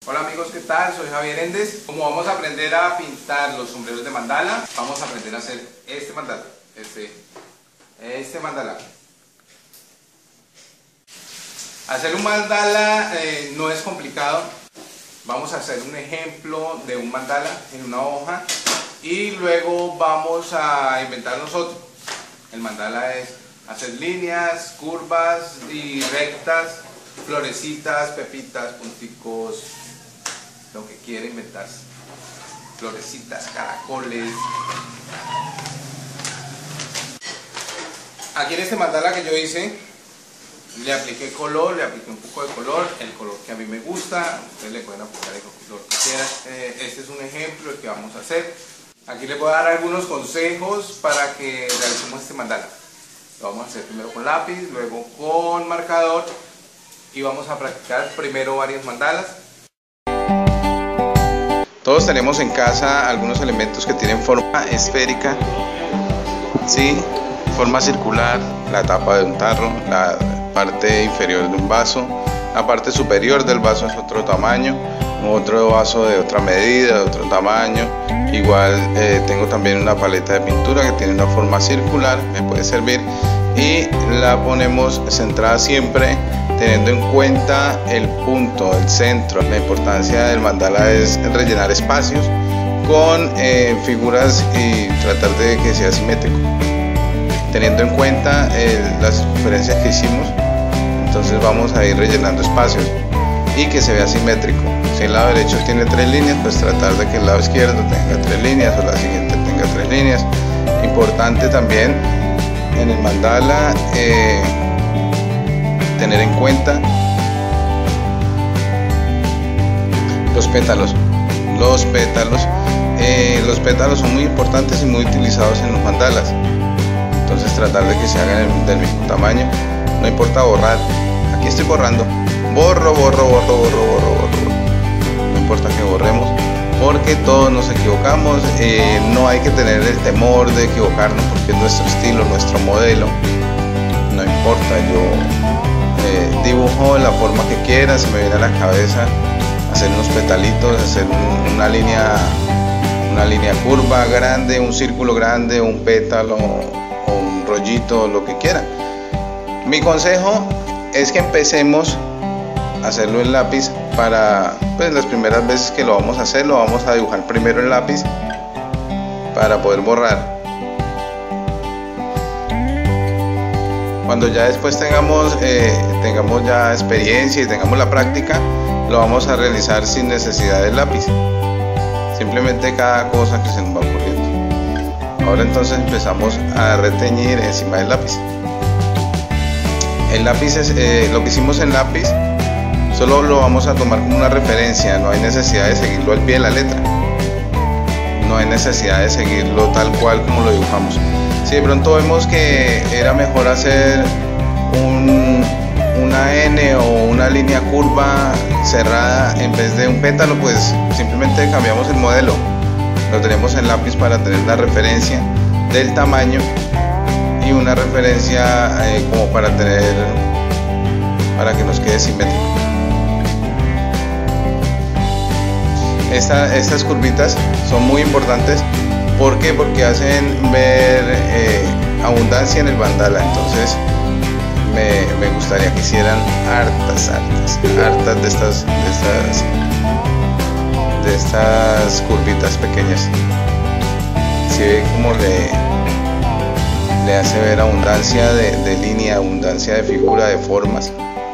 Hola amigos, ¿qué tal? Soy Javier Endes. Como vamos a aprender a pintar los sombreros de mandala, vamos a aprender a hacer este mandala, este mandala. Hacer un mandala no es complicado. Vamos a hacer un ejemplo de un mandala en una hoja y luego vamos a inventar nosotros. El mandala es hacer líneas, curvas y rectas, florecitas, pepitas, punticos, lo que quiera inventarse. Florecitas, caracoles. Aquí en este mandala que yo hice, le apliqué color, le apliqué un poco de color, el color que a mí me gusta. Ustedes le pueden aplicar el color que quieran. Este es un ejemplo del que vamos a hacer. Aquí les voy a dar algunos consejos para que realicemos este mandala. Lo vamos a hacer primero con lápiz, luego con marcador y vamos a practicar primero varios mandalas. Todos tenemos en casa algunos elementos que tienen forma esférica, ¿sí? Forma circular, la tapa de un tarro, la parte inferior de un vaso, la parte superior del vaso es otro tamaño, otro vaso de otra medida, de otro tamaño. Igual tengo también una paleta de pintura que tiene una forma circular, me puede servir, y la ponemos centrada siempre teniendo en cuenta el punto, el centro. La importancia del mandala es rellenar espacios con figuras y tratar de que sea simétrico, teniendo en cuenta las referencias que hicimos. Entonces vamos a ir rellenando espacios y que se vea simétrico. Si el lado derecho tiene 3 líneas, pues tratar de que el lado izquierdo tenga 3 líneas o la siguiente tenga 3 líneas. Importante también en el mandala tener en cuenta los pétalos. Los pétalos son muy importantes y muy utilizados en los mandalas. Entonces tratar de que se hagan del mismo tamaño. No importa borrar. Aquí estoy borrando. Borro. No importa que borremos, porque todos nos equivocamos. No hay que tener el temor de equivocarnos, porque es nuestro estilo, nuestro modelo. No importa, yo dibujo de la forma que quiera. Se me viene a la cabeza hacer unos petalitos, hacer una línea curva grande, un círculo grande, un pétalo o un rollito, lo que quiera. Mi consejo es que empecemos a hacerlo en lápiz. Para las primeras veces que lo vamos a hacer, lo vamos a dibujar primero en lápiz para poder borrar. Cuando ya después tengamos ya experiencia y tengamos la práctica, lo vamos a realizar sin necesidad del lápiz, simplemente cada cosa que se nos va ocurriendo. Ahora entonces empezamos a reteñir encima del lápiz. El lápiz es lo que hicimos en lápiz. Solo lo vamos a tomar como una referencia, no hay necesidad de seguirlo al pie de la letra. No hay necesidad de seguirlo tal cual como lo dibujamos. Si de pronto vemos que era mejor hacer una N o una línea curva cerrada en vez de un pétalo, pues simplemente cambiamos el modelo. Lo tenemos en lápiz para tener una referencia del tamaño y una referencia como para que nos quede simétrico. Estas curvitas son muy importantes. ¿Por qué? Porque hacen ver abundancia en el mandala. Entonces me gustaría que hicieran hartas de estas curvitas pequeñas. Si ve cómo le hace ver abundancia de línea, abundancia de figura, de formas.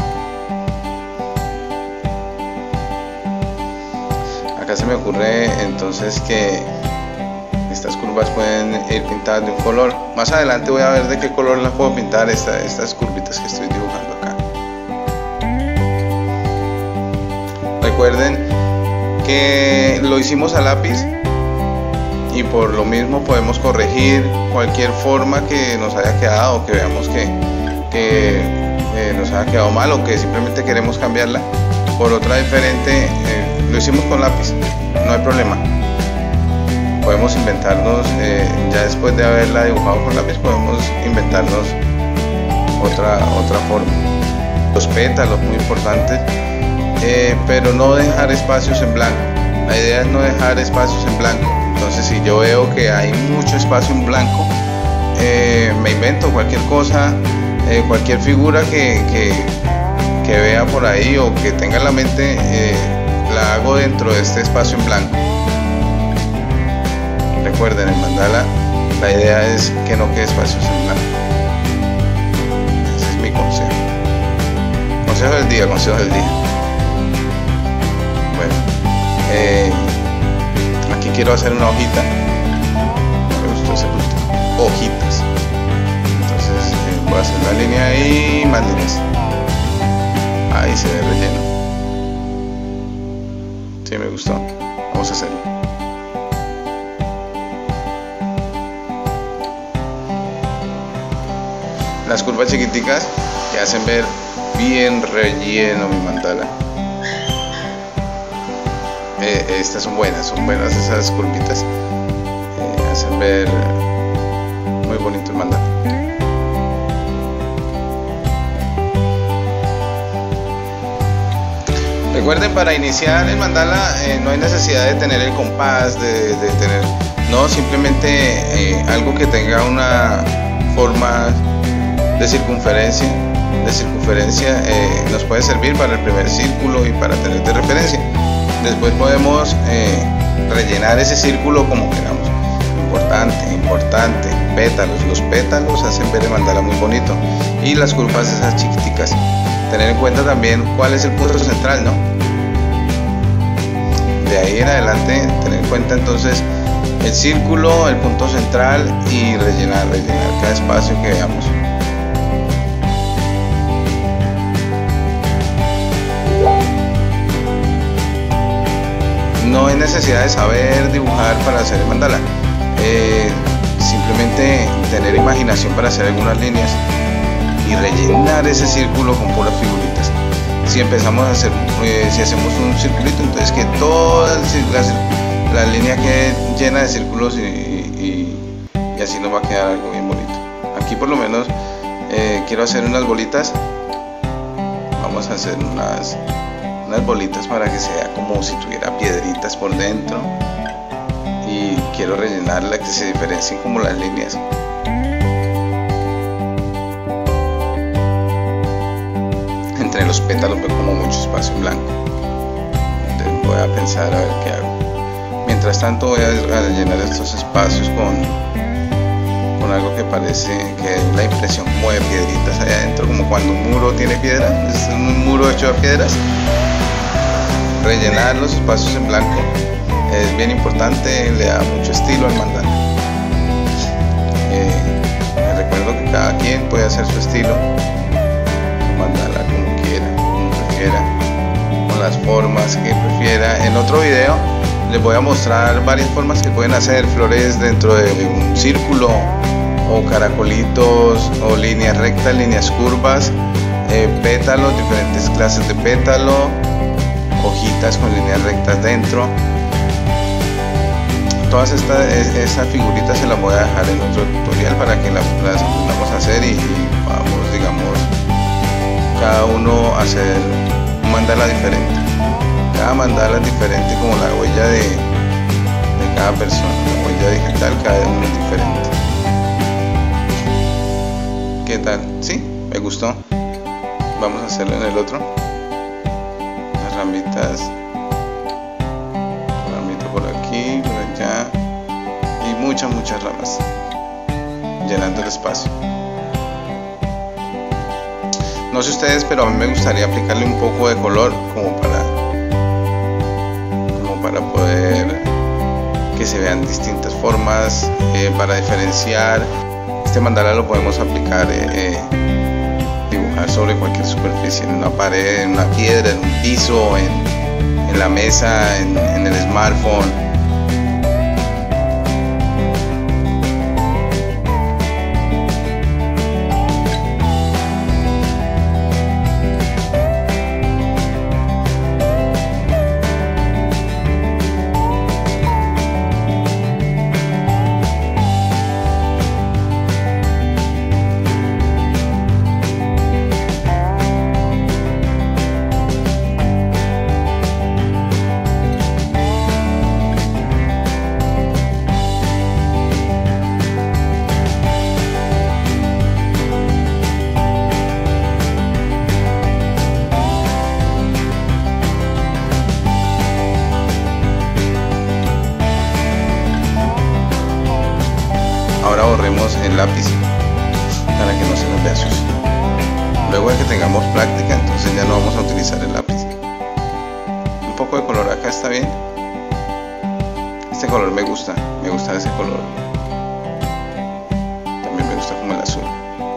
Acá se me ocurre entonces que estas curvas pueden ir pintadas de un color. Más adelante voy a ver de qué color las puedo pintar, estas curvitas que estoy dibujando acá. Recuerden que lo hicimos a lápiz y por lo mismo podemos corregir cualquier forma que nos haya quedado, o que veamos que nos haya quedado mal, o que simplemente queremos cambiarla por otra diferente. Lo hicimos con lápiz, no hay problema. Podemos inventarnos, ya después de haberla dibujado con lápiz, podemos inventarnos otra forma. Los pétalos, muy importantes. pero no dejar espacios en blanco. La idea es no dejar espacios en blanco. Entonces, si yo veo que hay mucho espacio en blanco, me invento cualquier cosa, cualquier figura que vea por ahí o que tenga en la mente, la hago dentro de este espacio en blanco. Recuerden, el mandala, la idea es que no quede espacios en blanco. Ese es mi consejo. Consejo del día, consejo del día. Bueno, aquí quiero hacer una hojita. Me gustó ese punto. Hojitas. Entonces voy a hacer la línea ahí, más líneas. Ahí se ve relleno. Sí, me gustó. Vamos a hacerlo. Las curvas chiquiticas que hacen ver bien relleno mi mandala. Estas son buenas esas curvitas. Hacen ver muy bonito el mandala. Recuerden, para iniciar el mandala no hay necesidad de tener el compás, de tener, no, simplemente algo que tenga una forma de circunferencia nos puede servir para el primer círculo y para tener de referencia. Después podemos rellenar ese círculo como queramos. Importante, pétalos. Los pétalos hacen ver el mandala muy bonito, y las curvas esas chiquiticas. Tener en cuenta también cuál es el punto central, ¿no? De ahí en adelante tener en cuenta entonces el círculo, el punto central, y rellenar cada espacio que veamos. No hay necesidad de saber dibujar para hacer el mandala, simplemente tener imaginación para hacer algunas líneas y rellenar ese círculo con puras figuritas. Si empezamos a hacer, si hacemos un circulito, entonces que toda la línea quede llena de círculos, y así nos va a quedar algo bien bonito. Aquí por lo menos quiero hacer unas bolitas. Vamos a hacer unas bolitas para que sea como si tuviera piedritas por dentro, y quiero rellenarla, que se diferencien como las líneas. Entre los pétalos veo como mucho espacio en blanco. Entonces voy a pensar a ver qué hago. Mientras tanto voy a rellenar estos espacios con algo que parece que es la impresión como de piedritas allá adentro, como cuando un muro tiene piedra. Es un muro hecho de piedras. Rellenar los espacios en blanco es bien importante, le da mucho estilo al mandala. Les recuerdo que cada quien puede hacer su estilo, su mandala como quiera, como prefiera, con las formas que prefiera. En otro video les voy a mostrar varias formas que pueden hacer: flores dentro de un círculo, o caracolitos, o líneas rectas, líneas curvas, pétalos, diferentes clases de pétalo, hojitas con líneas rectas dentro. Todas estas figuritas se las voy a dejar en otro tutorial para que las aprendamos a hacer, y vamos, digamos, cada uno a hacer un mandala diferente. Cada mandala es diferente, como la huella de cada persona. La huella digital, cada uno es diferente. ¿Qué tal? ¿Sí? ¿Me gustó? Vamos a hacerlo en el otro. Las ramitas, ramita por aquí, por allá, y muchas ramas, llenando el espacio. No sé ustedes, pero a mí me gustaría aplicarle un poco de color como para poder que se vean distintas formas, para diferenciar. Este mandala lo podemos aplicar, dibujar sobre cualquier superficie, en una pared, en una piedra, en un piso, en la mesa, en el smartphone. el lápiz para que no se nos vea sucio. Luego de que tengamos práctica, entonces ya no vamos a utilizar el lápiz. Un poco de color acá está bien. Este color me gusta ese color. También me gusta como el azul.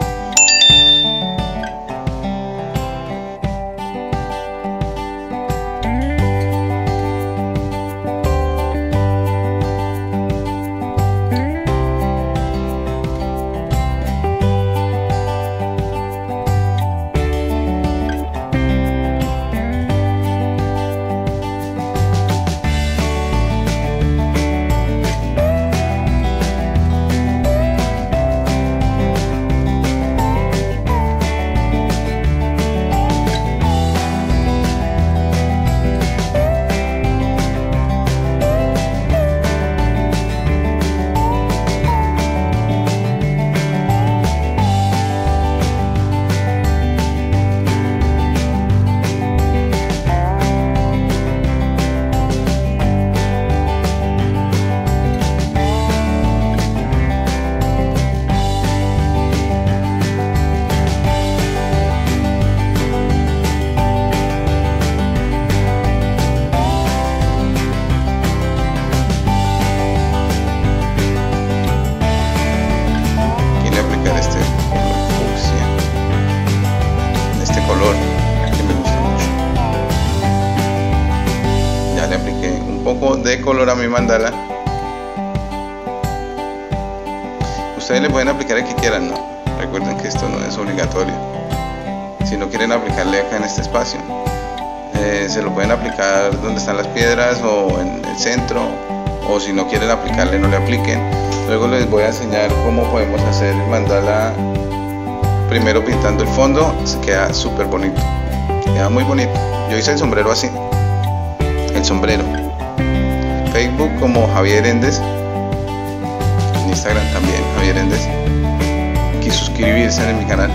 De color a mi mandala. Ustedes le pueden aplicar el que quieran, ¿no? Recuerden que esto no es obligatorio. Si no quieren aplicarle acá en este espacio, se lo pueden aplicar donde están las piedras o en el centro, o si no quieren aplicarle, no le apliquen. Luego les voy a enseñar cómo podemos hacer el mandala. Primero pintando el fondo, se queda súper bonito, queda muy bonito. Yo hice el sombrero así, el sombrero. Facebook como Javier Endes, en Instagram también Javier Endes, y suscribirse en mi canal.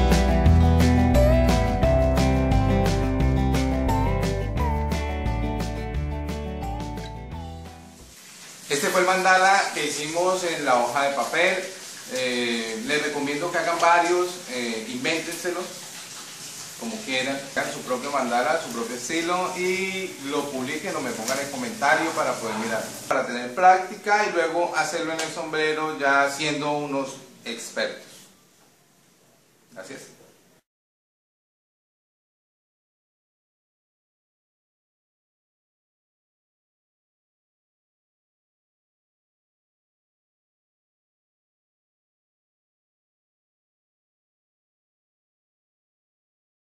Este fue el mandala que hicimos en la hoja de papel. Les recomiendo que hagan varios, invéntenselos como quieran, hagan su propio mandala, su propio estilo y lo publiquen o me pongan en comentario para poder mirar, para tener práctica y luego hacerlo en el sombrero ya siendo unos expertos. Gracias.